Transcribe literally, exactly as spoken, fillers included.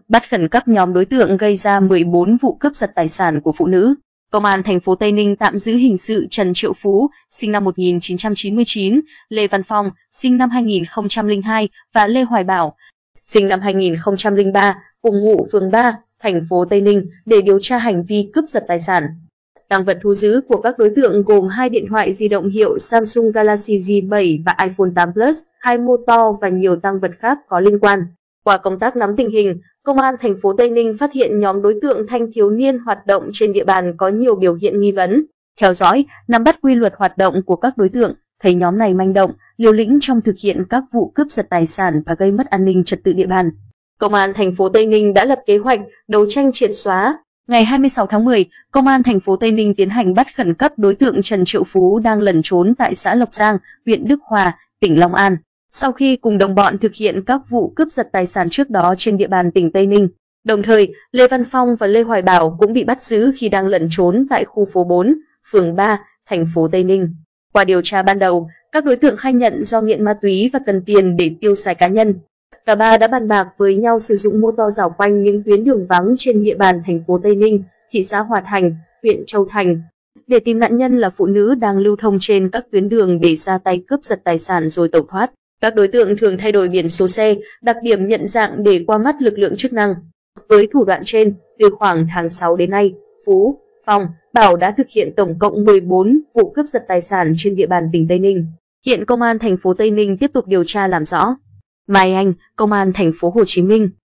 bắt khẩn cấp nhóm đối tượng gây ra mười bốn vụ cướp giật tài sản của phụ nữ. Công an thành phố Tây Ninh tạm giữ hình sự Trần Triệu Phú, sinh năm một nghìn chín trăm chín mươi chín, Lê Văn Phong, sinh năm hai nghìn không trăm lẻ hai và Lê Hoài Bảo, sinh năm hai nghìn không trăm lẻ ba, cùng ngụ phường ba, thành phố Tây Ninh để điều tra hành vi cướp giật tài sản. Tang vật thu giữ của các đối tượng gồm hai điện thoại di động hiệu Samsung Galaxy Z bảy và iPhone tám Plus, hai mô to và nhiều tang vật khác có liên quan. Qua công tác nắm tình hình, Công an thành phố Tây Ninh phát hiện nhóm đối tượng thanh thiếu niên hoạt động trên địa bàn có nhiều biểu hiện nghi vấn. Theo dõi, nắm bắt quy luật hoạt động của các đối tượng, thấy nhóm này manh động, liều lĩnh trong thực hiện các vụ cướp giật tài sản và gây mất an ninh trật tự địa bàn. Công an thành phố Tây Ninh đã lập kế hoạch đấu tranh triệt xóa. Ngày hai mươi sáu tháng mười, Công an thành phố Tây Ninh tiến hành bắt khẩn cấp đối tượng Trần Triệu Phú đang lẩn trốn tại xã Lộc Giang, huyện Đức Hòa, tỉnh Long An. Sau khi cùng đồng bọn thực hiện các vụ cướp giật tài sản trước đó trên địa bàn tỉnh Tây Ninh, đồng thời Lê Văn Phong và Lê Hoài Bảo cũng bị bắt giữ khi đang lẩn trốn tại khu phố bốn, phường ba, thành phố Tây Ninh. Qua điều tra ban đầu, các đối tượng khai nhận do nghiện ma túy và cần tiền để tiêu xài cá nhân. Cả ba đã bàn bạc với nhau sử dụng mô tô dạo quanh những tuyến đường vắng trên địa bàn thành phố Tây Ninh, thị xã Hòa Thành, huyện Châu Thành, để tìm nạn nhân là phụ nữ đang lưu thông trên các tuyến đường để ra tay cướp giật tài sản rồi tẩu thoát. Các đối tượng thường thay đổi biển số xe, đặc điểm nhận dạng để qua mắt lực lượng chức năng. Với thủ đoạn trên, từ khoảng tháng sáu đến nay, Phú, Phong, Bảo đã thực hiện tổng cộng mười bốn vụ cướp giật tài sản trên địa bàn tỉnh Tây Ninh. Hiện Công an thành phố Tây Ninh tiếp tục điều tra làm rõ. Mai Anh, Công an thành phố Hồ Chí Minh.